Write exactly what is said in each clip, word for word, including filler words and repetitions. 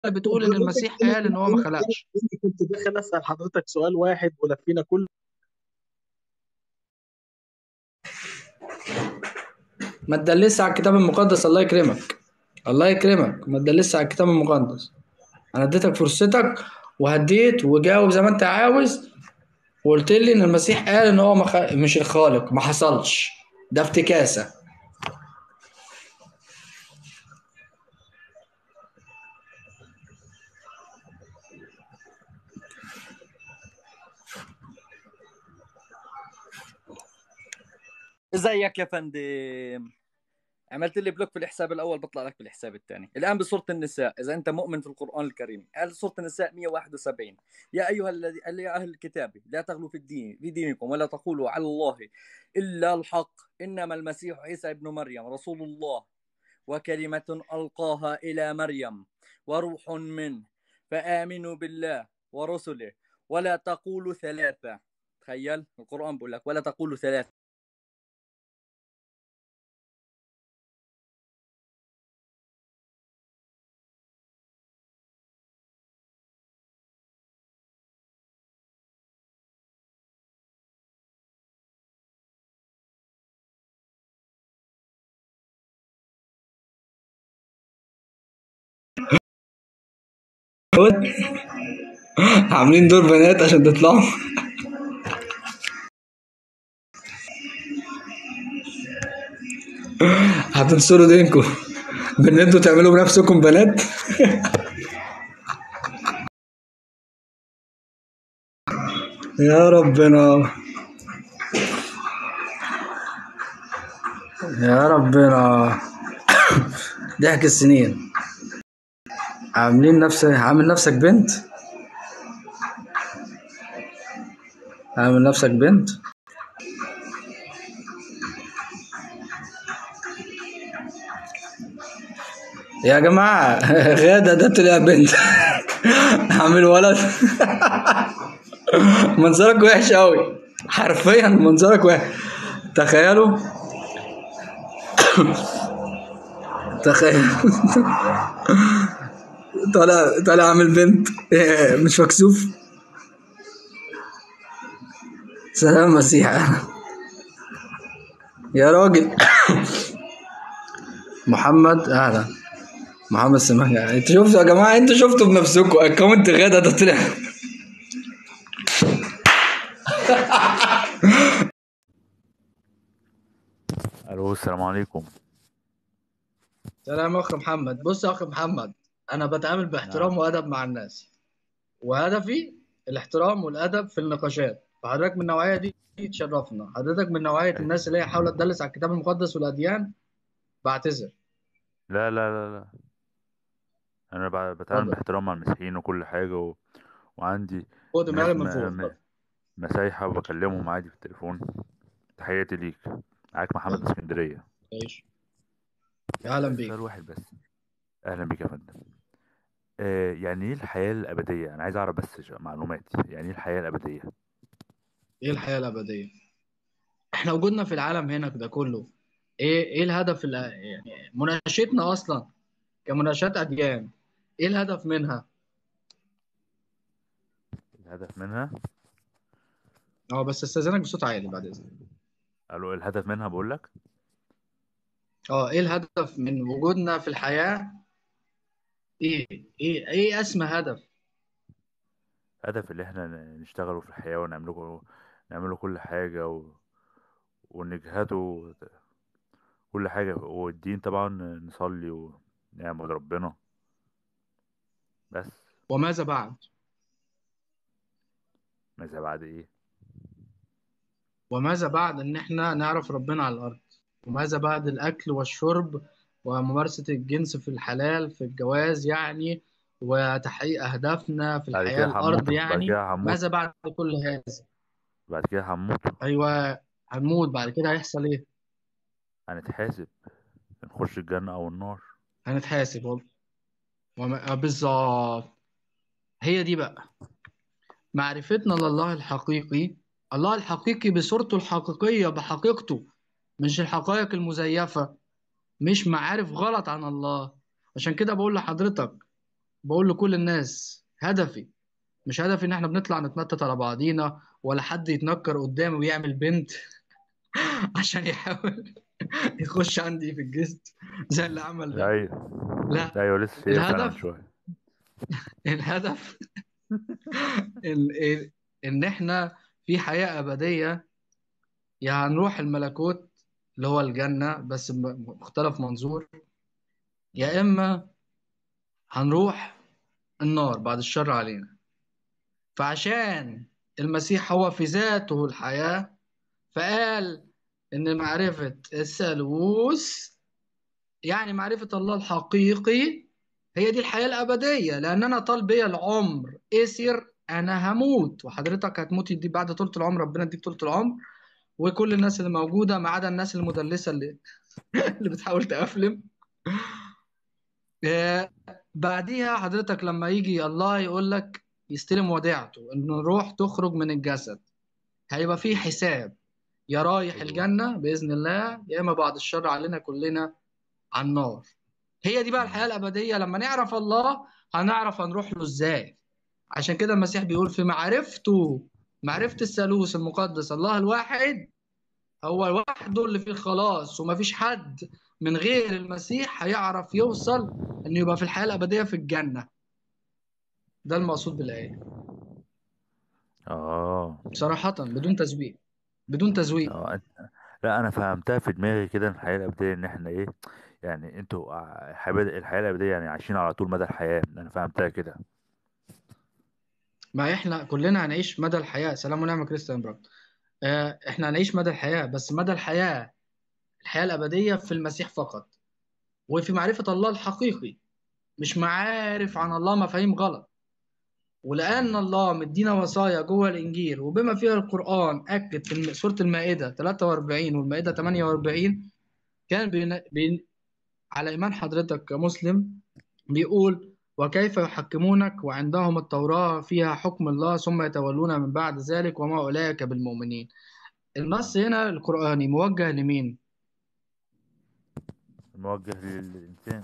بتقول ان حضرتك المسيح انا قال ان هو ما انا انا خلقش. أنا كنت داخل اسال حضرتك سؤال واحد ولفينا كل. ما تدلسش على الكتاب المقدس، الله يكرمك. الله يكرمك، ما تدلسش على الكتاب المقدس. انا اديتك فرصتك وهديت وجاوب زي ما انت عاوز، وقلت لي ان المسيح قال ان هو مخ... مش الخالق، ما حصلش. ده افتكاسة. ازيك يا فندم؟ عملت لي بلوك في الحساب الاول، بطلع لك في الحساب الثاني. الان بسوره النساء، اذا انت مؤمن في القران الكريم، قال سوره النساء مية وواحد وسبعين: يا ايها الذي يا اهل الكتاب لا تغلوا في الدين في دينكم ولا تقولوا على الله الا الحق، انما المسيح عيسى ابن مريم رسول الله وكلمه القاها الى مريم وروح منه، فامنوا بالله ورسله ولا تقولوا ثلاثه. تخيل القران بيقول لك ولا تقولوا ثلاثه. عاملين دور بنات عشان تطلعوا. هتنصروا دينكم بان انتوا تعملوا بنفسكم بنات. يا ربنا، يا ربنا. ضحك السنين. عاملين نفسك عامل نفسك بنت. عامل نفسك بنت. يا جماعة غادة ده طلع بنت. عامل ولد. منظرك وحش قوي، حرفيا منظرك وحش. تخيلوا. تخيل. طالع طالع عامل بنت. مش مكسوف. سلام مسيح. يا راجل. محمد اهلا. محمد سماح، انتوا شفتوا يا جماعه، انتوا شفتوا بنفسكم اكونت غدا ده طلع. الو، السلام عليكم. سلام يا اخ محمد. بص يا اخ محمد، انا بتعامل نعم. باحترام وادب مع الناس، وهدفي الاحترام والادب في النقاشات. فحضرتك من النوعيه دي تشرفنا. حضرتك من نوعيه أي. الناس اللي هي حاولت تدلس على الكتاب المقدس والاديان، بعتذر. لا لا لا لا، انا ب- بتعامل اتفضل. باحترام مع المسيحيين وكل حاجه و... وعندي فوق دماغي ناس م... من فوق. م... اتفضل. مسايحه وبكلمهم عادي في التليفون. تحياتي ليك. معاك محمد من اتفضل. اسكندريه. تعيش. اهلا بس بيك. سؤال واحد بس. اهلا بيك يا فندم. آه يعني ايه الحياه الابديه؟ انا عايز اعرف بس ش- معلومات، يعني ايه الحياه الابديه؟ ايه الحياه الابديه؟ احنا وجودنا في العالم هنا ده كله، ايه ايه الهدف الأ- يعني مناقشتنا اصلا كمناقشات اديان، ايه الهدف منها؟ الهدف منها. اه بس استاذنك بصوت عالي بعد اذنك. قالوا الهدف منها بقول لك. اه ايه الهدف من وجودنا في الحياه؟ ايه ايه ايه اسمى هدف؟ هدف اللي احنا ن- نشتغلوا في الحياه ونعمله نعمله كل حاجه و... ونجهته كل حاجة، والدين طبعا نصلي ونعبد ربنا بس. وماذا بعد؟ ماذا بعد ايه؟ وماذا بعد ان احنا نعرف ربنا على الارض؟ وماذا بعد الاكل والشرب وممارسه الجنس في الحلال في الجواز يعني، وتحقيق اهدافنا في بعد الحياه كده الارض هموتوا، بعد يعني؟ كده ماذا هموتوا، بعد كل هذا؟ بعد كده هموتوا. ايوه. هنموت بعد كده هيحصل ايه؟ هنتحاسب، نخش الجنة أو النار. هنتحاسب والله. وما... آه، بالظبط. هي دي بقى معرفتنا لله الحقيقي. الله الحقيقي بصورته الحقيقية بحقيقته، مش الحقائق المزيفة، مش معارف غلط عن الله. عشان كده بقول لحضرتك بقول لكل الناس هدفي مش هدفي ان احنا بنطلع نتنطط على بعضينا، ولا حد يتنكر قدامي ويعمل بنت عشان يحاول يخش عندي في الجست زي اللي عمل ده. ايوه لا، ايوه، لسه شايف انا من الهدف شويه. الهدف ال... ال... ان احنا في حياة أبدية، يا هنروح الملكوت اللي هو الجنة بس ب- مختلف منظور، يا إما هنروح النار بعد الشر علينا. فعشان المسيح هو في ذاته الحياة، فقال إن معرفة الثالوث يعني معرفة الله الحقيقي هي دي الحياة الأبدية. لأن أنا طال بيا العمر قصر، أنا هموت وحضرتك هتموت، دي بعد طولة العمر ربنا يديك طولة العمر، وكل الناس اللي موجودة ما عدا الناس المدلسة اللي اللي بتحاول تقفلم. آه، بعديها حضرتك لما يجي الله يقول لك يستلم وديعته إن الروح تخرج من الجسد، هيبقى فيه حساب، يا رايح ايوه. الجنة بإذن الله، يا إما بعد الشر علينا كلنا على النار. هي دي بقى الحياة مم. الأبدية. لما نعرف الله هنعرف هنروح له إزاي. عشان كده المسيح بيقول في معرفته، معرفة الثالوث المقدس الله الواحد، هو لوحده اللي فيه الخلاص، ومفيش حد من غير المسيح هيعرف يوصل إنه يبقى في الحياة الأبدية في الجنة. ده المقصود بالآية اه صراحة، بدون تزويق، بدون تزويق. اه أنت- لا انا فهمتها في دماغي كده، إن الحياه الابديه ان احنا ايه، يعني انتوا ع- حياة- الحياه الابديه يعني عايشين على طول مدى الحياه، انا فهمتها كده. ما إحنا كلنا هنعيش مدى الحياة، سلام ونعمة كريستيان براك. آه، إحنا هنعيش مدى الحياة، بس مدى الحياة الحياة الأبدية في المسيح فقط، وفي معرفة الله الحقيقي، مش معارف عن الله مفاهيم غلط. ولأن مم. الله مدينا وصايا جوه الإنجيل وبما فيها القرآن أكد في الم- سورة المائدة ثلاثة وأربعين والمائدة ثمانية وأربعين، كان بين... بين... على إيمان حضرتك كمسلم بيقول وكيف يحكمونك وعندهم التوراة فيها حكم الله ثم يتولون من بعد ذلك وما أولئك بالمؤمنين. النص هنا القرآني موجه لمين؟ موجه للانسان.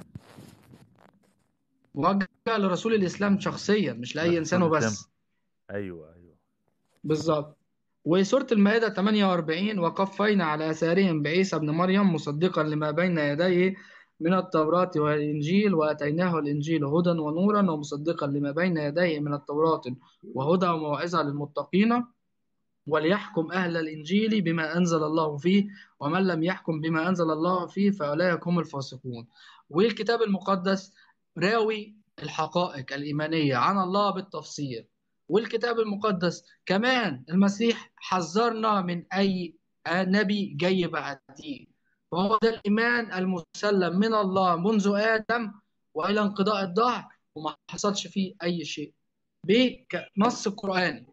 موجه لرسول الإسلام شخصيا، مش لأي إنسان للرسول الاسلام. وبس. ايوه ايوه. بالظبط. وسورة المائدة ثمانية وأربعين وقفينا على آثارهم بعيسى ابن مريم مصدقا لما بين يديه من التوراة والإنجيل وآتيناه الإنجيل هدى ونورا ومصدقا لما بين يديه من التوراة وهدى وموعظة للمتقين وليحكم أهل الإنجيل بما أنزل الله فيه ومن لم يحكم بما أنزل الله فيه فأولئك هم الفاسقون. والكتاب المقدس راوي الحقائق الإيمانية عن الله بالتفصيل. والكتاب المقدس كمان المسيح حذرنا من أي نبي جاي بعديه، وهو ده الإيمان المسلم من الله منذ آدم وإلى انقضاء الدهر، وما حصلش فيه أي شيء بنص قرآني.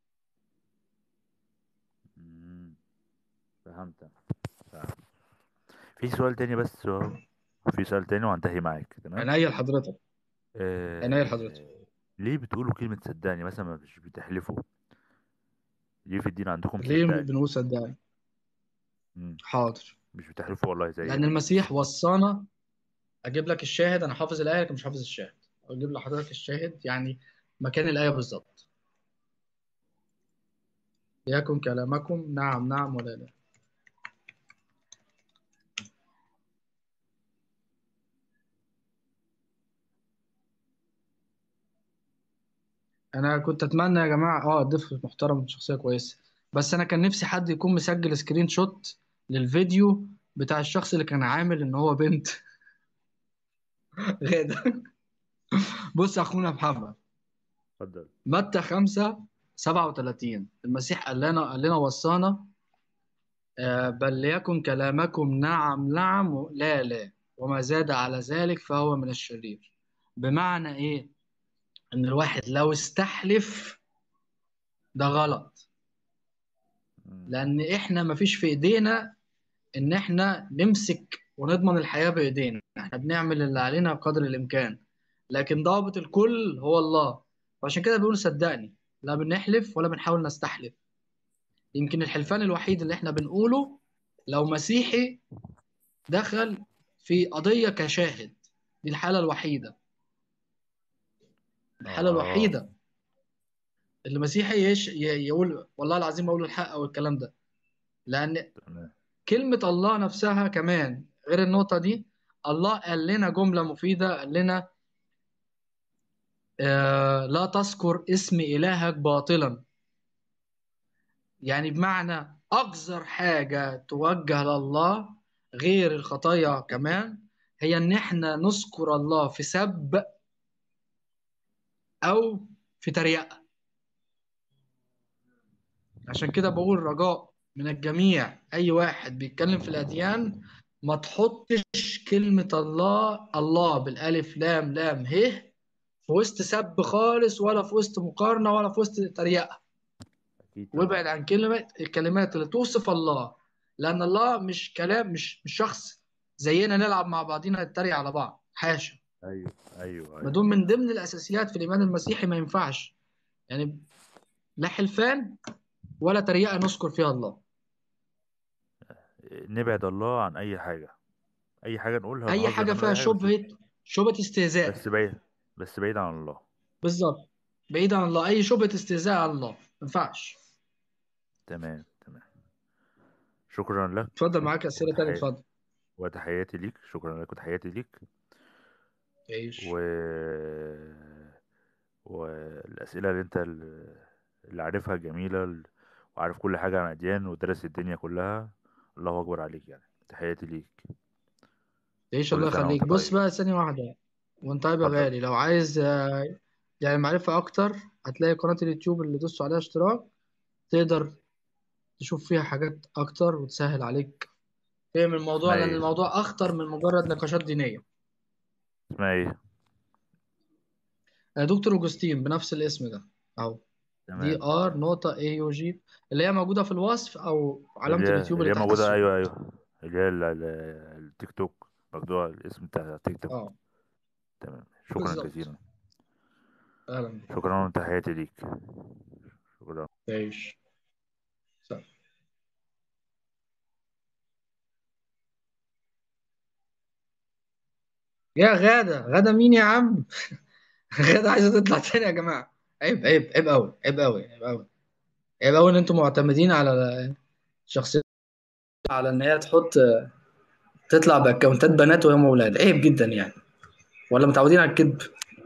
مم. فهمت. فهمت. في سؤال تاني بس هو، في سؤال تاني وهنتهي معاك تمام. عناية لحضرتك، عناية لحضرتك. آه... ليه بتقولوا كلمة صدقني مثلا، ما مش بتحلفوا؟ ليه في الدين عندكم ليه صدقني؟ بنقول صدقني؟ مم. حاضر. مش بتحلفوا والله لأن زينا. المسيح وصانا. أجيب لك الشاهد، أنا حافظ الآية لكن مش حافظ الشاهد. أجيب لحضرتك الشاهد يعني مكان الآية بالظبط. ليكن كلامكم نعم نعم ولا لا. أنا كنت أتمنى يا جماعة أه ضيف محترم شخصية كويسة، بس أنا كان نفسي حد يكون مسجل سكرين شوت للفيديو بتاع الشخص اللي كان عامل إن هو بنت غادة. بص يا أخونا محمد، اتفضل. متى خمسة سبعة وثلاثين المسيح قال لنا قال لنا وصانا آه، بل ليكن كلامكم نعم نعم لا لا وما زاد على ذلك فهو من الشرير. بمعنى ايه؟ ان الواحد لو استحلف ده غلط، مم. لان احنا مفيش في ايدينا ان احنا نمسك ونضمن الحياة بايدينا، احنا بنعمل اللي علينا قدر الامكان، لكن ضابط الكل هو الله. وعشان كده بيقول صدقني، لا بنحلف ولا بنحاول نستحلف. يمكن الحلفان الوحيد اللي احنا بنقوله لو مسيحي دخل في قضية كشاهد، دي الحالة الوحيدة. الحالة اه الوحيدة اللي مسيحي يش ي- يقول والله العظيم أقول الحق أو الكلام ده. لأن تمام. كلمة الله نفسها كمان غير النقطة دي. الله قال لنا جملة مفيدة، قال لنا آه لا تذكر اسم إلهك باطلا. يعني بمعنى أقذر حاجة توجه لله غير الخطايا كمان هي إن إحنا نذكر الله في سب أو في تريقة. عشان كده بقول رجاء من الجميع، أي واحد بيتكلم في الأديان ما تحطش كلمة الله الله بالألف لام لام ه في وسط سب خالص، ولا في وسط مقارنة، ولا في وسط تريقة. اكيد وابعد طبعا. عن كلمة الكلمات اللي توصف الله، لأن الله مش كلام، مش مش شخص زينا نلعب مع بعضينا نتريق على بعض، حاشا. ايوه ايوه ما ايوه. دول من ضمن الأساسيات في الإيمان المسيحي، ما ينفعش يعني لا حلفان ولا تريقة نذكر فيها الله. نبعد الله عن اي حاجه، اي حاجه نقولها أي نهزر حاجة نعمل فيها اي حاجه، بس شبهة شبهة استهزاء. بس بعيد، بس بعيد عن الله. بالظبط، بعيد عن الله، أي شبهة استهزاء على الله ما ينفعش. تمام تمام. شكرا لك. اتفضل، معاك أسئلة تانية، وتحياتي، اتفضل. وتحياتي ليك. شكرا لك وتحياتي ليك. و... تعيش. والأسئلة اللي أنت اللي عارفها جميلة، وعارف كل حاجة عن أديان ودرس الدنيا كلها. الله أكبر عليك يعني. تحياتي ليك. تعيش، كل الله سنة وأنت يخليك. بص طيب. بقى ثانية واحدة، وانت طيب يا اتفضل. غالي، لو عايز آه، يعني معرفة أكتر، هتلاقي قناة اليوتيوب اللي دوست عليها اشتراك، تقدر تشوف فيها حاجات أكتر وتسهل عليك فهم الموضوع، اسمها لأن إيه؟ الموضوع أخطر من مجرد نقاشات دينية. اسمها إيه؟ آه، دكتور أوجستين بنفس الاسم ده أهو. دي تمام ار تمام. نقطة اي يو جي، اللي هي موجودة في الوصف أو علامة اللي هي اليوتيوب اللي اللي هي تحت موجودة، الصورة. أيوه أيوه. اللي هي ال- ال- التيك توك، مخدوع الاسم بتاع التيك توك. اه تمام. شكرا بالظبط. جزيلا. أهلا بك. شكرا وتحياتي ليك. شكرا. تعيش. يا غادة، غادة مين يا عم؟ غادة عايزة تطلع تاني يا جماعة. عيب عيب عيب قوي، عيب قوي، عيب قوي، عيب قوي ان انتم معتمدين على شخصية، على ان هي تحط تطلع باكونتات بنات وهم اولاد. عيب جدا يعني، ولا متعودين على الكذب.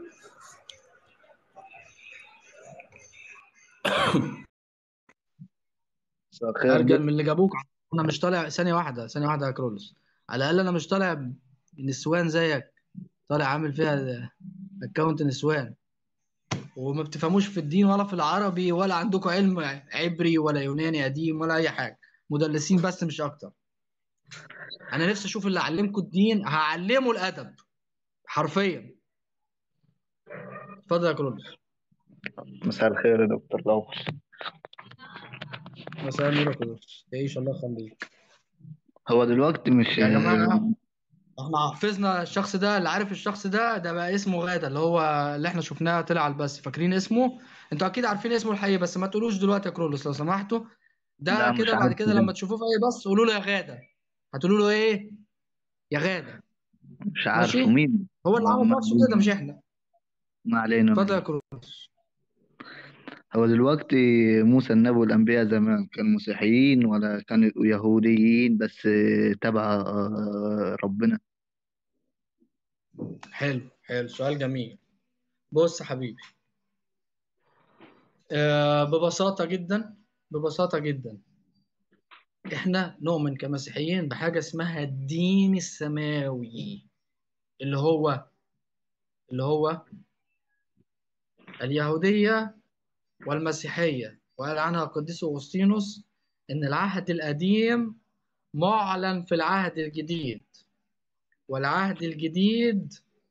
مساء الخير ارجل من دكتور. اللي جابوك. انا مش طالع ثانية واحدة، ثانية واحدة يا كرولوس. على الاقل انا مش طالع نسوان زيك، طالع عامل فيها اكونت نسوان، وما بتفهموش في الدين ولا في العربي، ولا عندكم علم عبري ولا يوناني قديم ولا اي حاجة، مدلسين بس مش اكتر. انا نفسي اشوف اللي علمكم الدين هعلمه الادب حرفيا. اتفضل يا كرولوس. مساء الخير يا دكتور الأول. مساء النور يا كرولوس، تعيش، الله يخليك. هو دلوقتي مش يا جماعه، احنا حفظنا الشخص ده، اللي عارف الشخص ده ده بقى اسمه غادة، اللي هو اللي احنا شفناه طلع على البث، فاكرين اسمه؟ انتوا اكيد عارفين اسمه الحقيقي، بس ما تقولوش دلوقتي يا كرولوس لو سمحتوا. ده لا مش كده بعد عارف كده ليه. لما تشوفوه في اي بث قولوا له يا غادة. هتقولوا له ايه؟ يا غادة. مش عارفه ماشي. مين. هو اللي هو عمل ما نفسه كده مش علينا، احنا. ما علينا اتفضل يا منه. كرولوس. هو دلوقتي موسى النبي والأنبياء زمان كانوا مسيحيين ولا كانوا يهوديين بس تبع آه، ربنا؟ حلو حلو، سؤال جميل. بص يا حبيبي، آه ببساطة جدا، ببساطة جدا، احنا نؤمن كمسيحيين بحاجة اسمها الدين السماوي، اللي هو اللي هو اليهودية والمسيحية. وقال عنها القديس أغسطينوس إن العهد القديم معلن في العهد الجديد، والعهد الجديد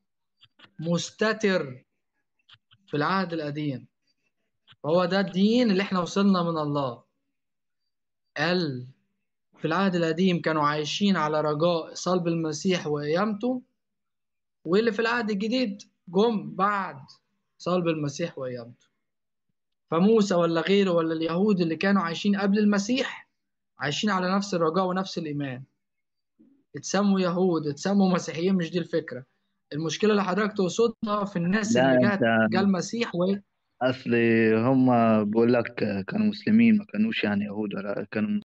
مستتر في العهد القديم. فهو ده الدين اللي احنا وصلنا من الله. قال في العهد القديم كانوا عايشين على رجاء صلب المسيح وقيامته، واللي في العهد الجديد جم بعد صلب المسيح وقيامته. فموسى ولا غيره ولا اليهود اللي كانوا عايشين قبل المسيح عايشين على نفس الرجاء ونفس الإيمان. اتسموا يهود، اتسموا مسيحيين، مش دي الفكرة. المشكله اللي حضرتك تقصدها في الناس لا اللي انت، جت جه المسيح و... اصل هم بقول لك كانوا مسلمين، ما كانوش يعني يهود، ولا كانوا